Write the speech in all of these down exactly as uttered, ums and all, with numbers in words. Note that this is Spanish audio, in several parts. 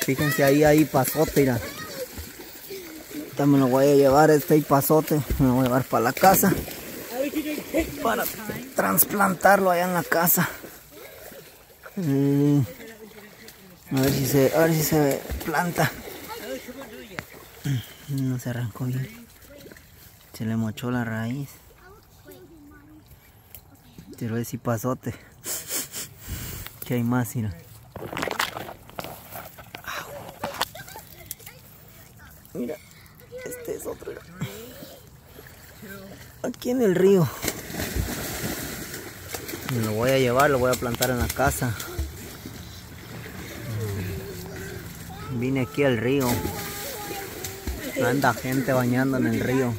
Fíjense ahí, ahí pasote, mira. Ahorita me lo voy a llevar este pasote, me lo voy a llevar para la casa. Para trasplantarlo allá en la casa. Mm, a ver si se, a ver si se planta. No se arrancó bien. Se le mochó la raíz. Pero es pasote. Que hay más, mira. Mira, este es otro. Aquí en el río. Me lo voy a llevar, lo voy a plantar en la casa. Vine aquí al río. Anda gente bañando en el río.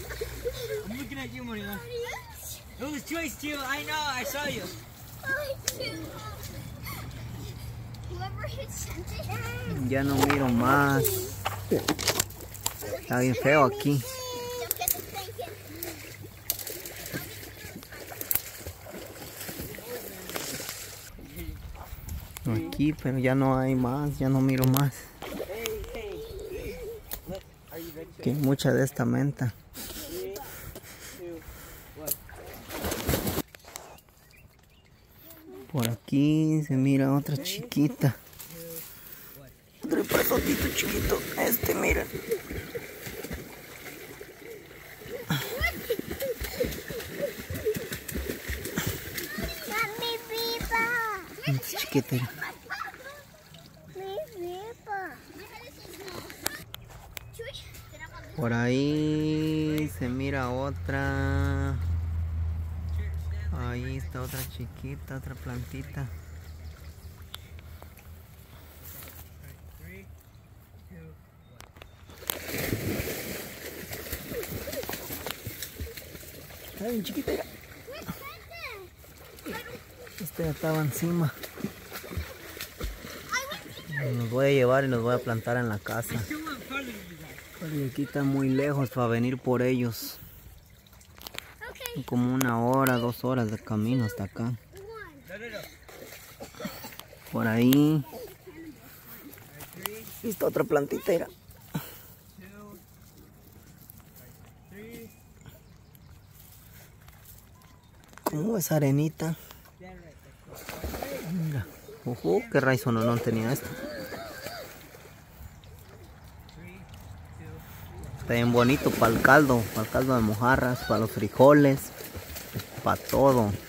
Ya no miro más. Está bien feo aquí. Aquí, pero ya no hay más, ya no miro más. Que hay mucha de esta menta. Por aquí se mira otra chiquita. Otro pasotito chiquito. Este, mira. Este chiquito. Por ahí se mira otra. Ahí está otra chiquita, otra plantita. Está bien chiquita. Este ya estaba encima. Los voy a llevar y los voy a plantar en la casa. Porque aquí está muy lejos para venir por ellos. Como una hora, dos horas de camino hasta acá. Por ahí. Y está otra plantita, mira. Como esa arenita. Mira. Ojo, qué raíz no, no tenía esto. Está bien bonito para el caldo, para el caldo de mojarras, para los frijoles, para todo.